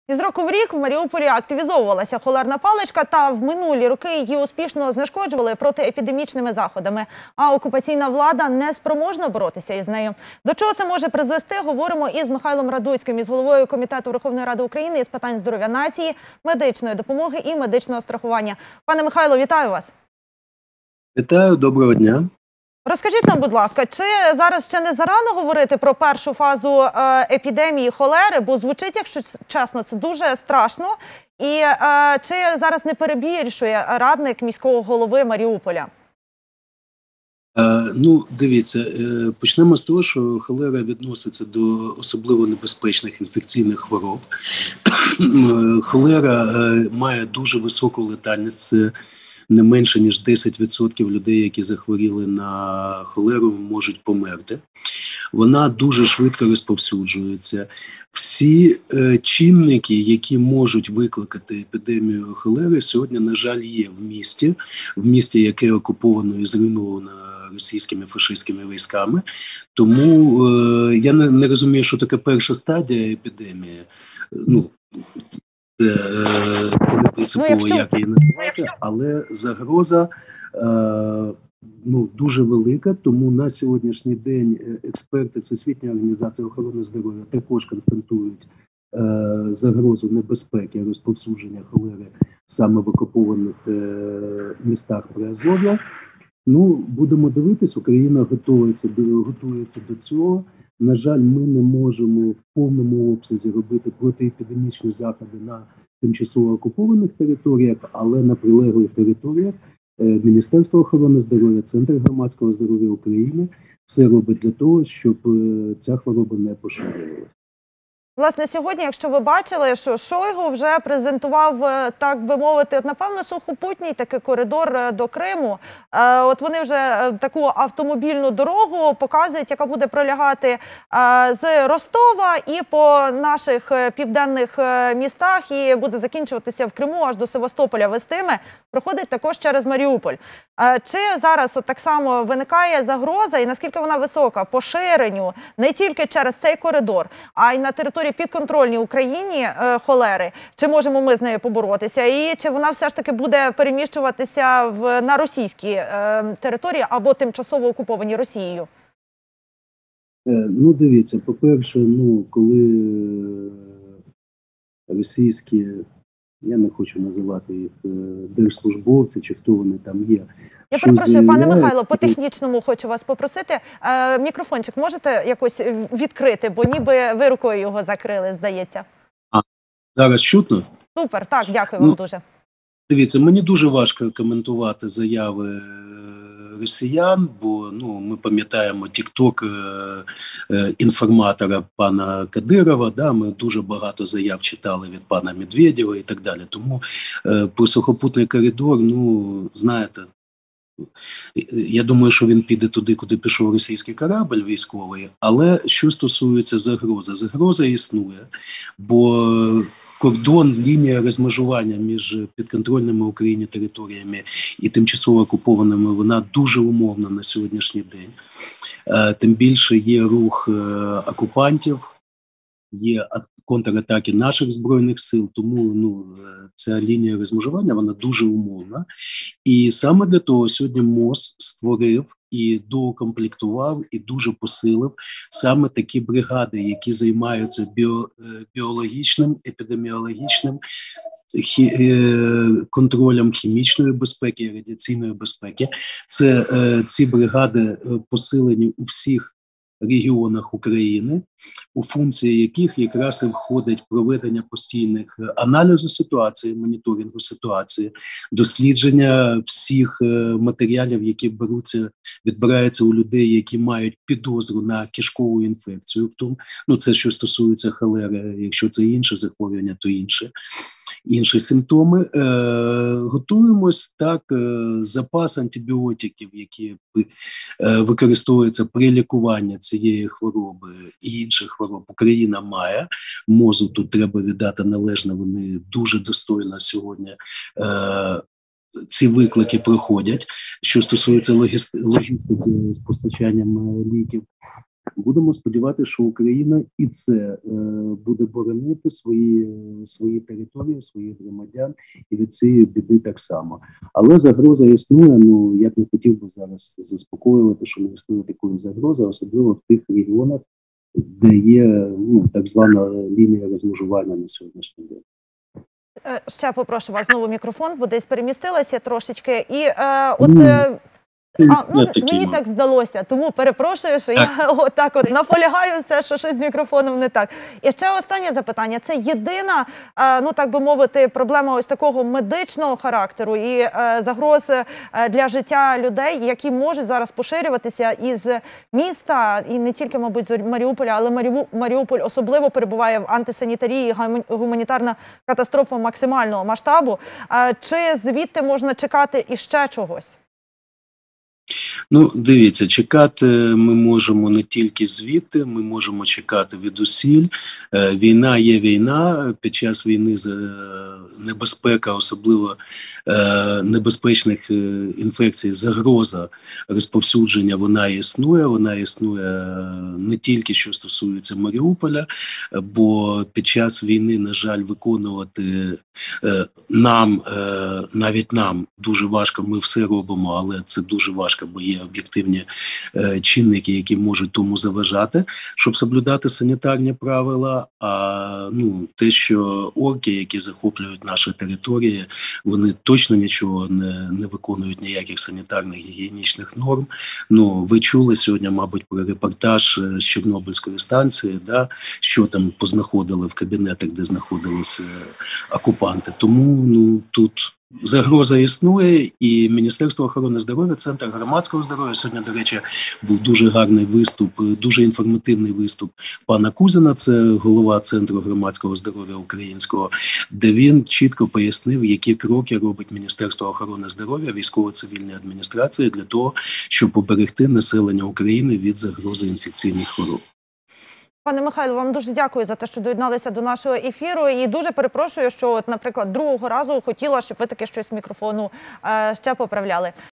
Із року в рік в Маріуполі активізовувалася холерна паличка, та в минулі роки її успішно знешкоджували протиепідемічними заходами. А окупаційна влада не спроможна боротися із нею. До чого це може призвести, говоримо із Михайлом Радуцьким, із головою Комітету Верховної Ради України із питань здоров'я нації, медичної допомоги і медичного страхування. Пане Михайло, вітаю вас. Вітаю, доброго дня. Розкажіть нам, будь ласка, чи зараз ще не зарано говорити про першу фазу епідемії холери? Бо звучить, якщо чесно, це дуже страшно. І чи зараз не перебільшує радник міського голови Маріуполя? Дивіться, почнемо з того, що холера відноситься до особливо небезпечних інфекційних хвороб. Холера має дуже високу летальність. Не менше, ніж 10% людей, які захворіли на холеру, можуть померти. Вона дуже швидко розповсюджується. Всі чинники, які можуть викликати епідемію холери, сьогодні, на жаль, є в місті, яке окуповано і зруйновано російськими фашистськими військами. Тому я не розумію, що таке перша стадія епідемії. Це не принципово, як її називати, але загроза дуже велика, тому на сьогоднішній день експерти Всесвітньої організації охорони здоров'я також констатують загрозу небезпеки розповсюдження холери саме в окупованих містах Приазов'я. Будемо дивитись, Україна готується до цього. На жаль, ми не можемо в повному обсязі робити протиепідемічні заходи на тимчасово окупованих територіях, але на прилеглих територіях Міністерство охорони здоров'я, Центр громадського здоров'я України все робить для того, щоб ця хвороба не поширювалася. Власне, сьогодні, якщо ви бачили, що Шойгу вже презентував, так би мовити, напевно, сухопутній такий коридор до Криму. От вони вже таку автомобільну дорогу показують, яка буде пролягати з Ростова і по наших південних містах, і буде закінчуватися в Криму, аж до Севастополя вестиме, проходить також через Маріуполь. Чи зараз так само виникає загроза, і наскільки вона висока, поширенню не тільки через цей коридор, а й на території підконтрольній Україні холери? Чи можемо ми з нею поборотися? І чи вона все ж таки буде переміщуватися на російські території або тимчасово окуповані Росією? Дивіться, по-перше, коли російські, я не хочу називати їх держслужбовці, чи хто вони там є. Я перепрошую, пане Михайло, по технічному хочу вас попросити. Мікрофончик можете якось відкрити, бо ніби ви рукою його закрили, здається. Зараз чутно? Супер, так, дякую вам дуже. Дивіться, мені дуже важко коментувати заяви росіян, бо ми пам'ятаємо тік-ток інформатора пана Кадирова, ми дуже багато заяв читали від пана Медведєва і так далі. Тому про сухопутний коридор, знаєте, я думаю, що він піде туди, куди пішов російський корабль військовий, але що стосується загрози? Загроза існує, бо кордон, лінія розмежування між підконтрольними Україні територіями і тимчасово окупованими, вона дуже умовна на сьогоднішній день. Тим більше є рух окупантів, є контратаки наших Збройних сил, тому ця лінія розмежування, вона дуже умовна. І саме для того сьогодні МОЗ створив і доукомплектував, і дуже посилив саме такі бригади, які займаються біологічним, епідеміологічним контролем хімічної безпеки і радіаційної безпеки. Ці бригади посилені у всіх регіонах України, у функції яких якраз і входить проведення постійних аналізу ситуації, моніторингу ситуації, дослідження всіх матеріалів, які відбираються у людей, які мають підозру на кишкову інфекцію. Це що стосується холери, якщо це інше захворювання, то інші симптоми. Готуємось запас антибіотиків, які використовуються при лікуванні цієї хвороби і інших хвороб. Україна має. МОЗу тут треба віддати належне, вони дуже достойно сьогодні ці виклики проходять. Що стосується логістики з постачанням ліків, Будемо сподіватися, що Україна і це буде боронити свої території, своїх громадян, і від цієї біди так само. Але загроза існує. Ну я б не хотів би зараз заспокоювати, що не існує такої загрози, особливо в тих регіонах, де є так звана лінія розмежування на сьогоднішній день. Ще попрошу вас знову мікрофон, бо десь перемістилася трошечки. І мені так здалося, тому перепрошую, що я отак наполягаю все, що щось з мікрофоном не так. І ще останнє запитання. Це єдина, так би мовити, проблема ось такого медичного характеру і загрози для життя людей, які можуть зараз поширюватися із міста, і не тільки, мабуть, з Маріуполя, але Маріуполь особливо перебуває в антисанітарії, гуманітарна катастрофа максимального масштабу. Чи звідти можна чекати іще чогось? Ну, дивіться, чекати ми можемо не тільки звідти, ми можемо чекати від усіль. Війна є війна, під час війни небезпека, особливо небезпечних інфекцій, загроза розповсюдження, вона існує не тільки що стосується Маріуполя, бо під час війни, на жаль, виконувати навіть нам дуже важко, ми все робимо, але це дуже важко, бо є об'єктивні чинники, які можуть тому заважати, щоб соблюдати санітарні правила. А те, що орки, які захоплюють наші території, вони точно нічого не виконують, ніяких санітарних гігієнічних норм. Ви чули сьогодні, мабуть, про репортаж з Чорнобильської станції, що там познаходили в кабінетах, де знаходилися окупанти. Тому тут загроза існує, і Міністерство охорони здоров'я, Центр громадського здоров'я. Сьогодні, до речі, був дуже гарний виступ, дуже інформативний виступ пана Кузіна, це голова Центру громадського здоров'я українського, де він чітко пояснив, які кроки робить Міністерство охорони здоров'я, військово-цивільної адміністрації для того, щоб поберегти населення України від загрози інфекційних хвороб. Пане Михайло, вам дуже дякую за те, що доєдналися до нашого ефіру. І дуже перепрошую, що, наприклад, другого разу хотіла, щоб ви таки щось з мікрофону ще поправляли.